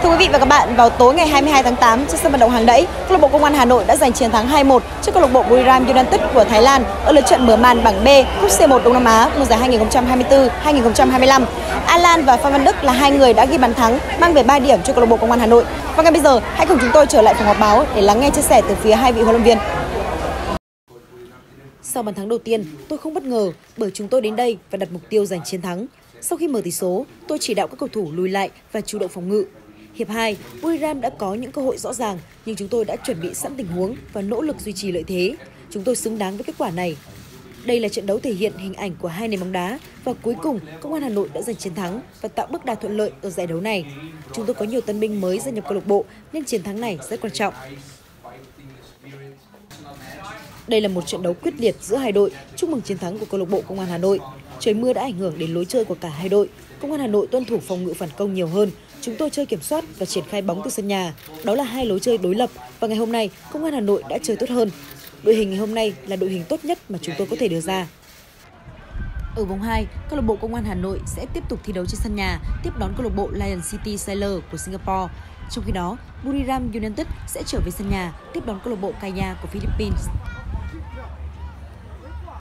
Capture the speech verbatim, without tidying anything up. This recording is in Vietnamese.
Thưa quý vị và các bạn, vào tối ngày hai mươi hai tháng tám trên sân vận động Hàng Đẫy, câu lạc bộ Công an Hà Nội đã giành chiến thắng hai một trước câu lạc bộ Buriram United của Thái Lan ở lượt trận mở màn bảng B cúp C một Đông Nam Á mùa giải hai nghìn không trăm hai mươi tư hai nghìn không trăm hai mươi lăm. Alan và Phan Văn Đức là hai người đã ghi bàn thắng, mang về ba điểm cho câu lạc bộ Công an Hà Nội. Và ngay bây giờ, hãy cùng chúng tôi trở lại phòng họp báo để lắng nghe chia sẻ từ phía hai vị huấn luyện viên. Sau bàn thắng đầu tiên, tôi không bất ngờ bởi chúng tôi đến đây và đặt mục tiêu giành chiến thắng. Sau khi mở tỷ số, tôi chỉ đạo các cầu thủ lùi lại và chủ động phòng ngự. Hiệp hai, Buriram đã có những cơ hội rõ ràng, nhưng chúng tôi đã chuẩn bị sẵn tình huống và nỗ lực duy trì lợi thế. Chúng tôi xứng đáng với kết quả này. Đây là trận đấu thể hiện hình ảnh của hai nền bóng đá và cuối cùng Công an Hà Nội đã giành chiến thắng và tạo bước đà thuận lợi ở giải đấu này. Chúng tôi có nhiều tân binh mới gia nhập câu lạc bộ nên chiến thắng này rất quan trọng. Đây là một trận đấu quyết liệt giữa hai đội, chúc mừng chiến thắng của câu lạc bộ Công an Hà Nội. Trời mưa đã ảnh hưởng đến lối chơi của cả hai đội. Công an Hà Nội tuân thủ phòng ngự phản công nhiều hơn. Chúng tôi chơi kiểm soát và triển khai bóng từ sân nhà. Đó là hai lối chơi đối lập và ngày hôm nay Công an Hà Nội đã chơi tốt hơn. Đội hình ngày hôm nay là đội hình tốt nhất mà chúng tôi có thể đưa ra. Ở vòng hai, câu lạc bộ Công an Hà Nội sẽ tiếp tục thi đấu trên sân nhà, tiếp đón câu lạc bộ Lion City Sailor của Singapore. Trong khi đó, Buriram United sẽ trở về sân nhà, tiếp đón câu lạc bộ Kaya của Philippines.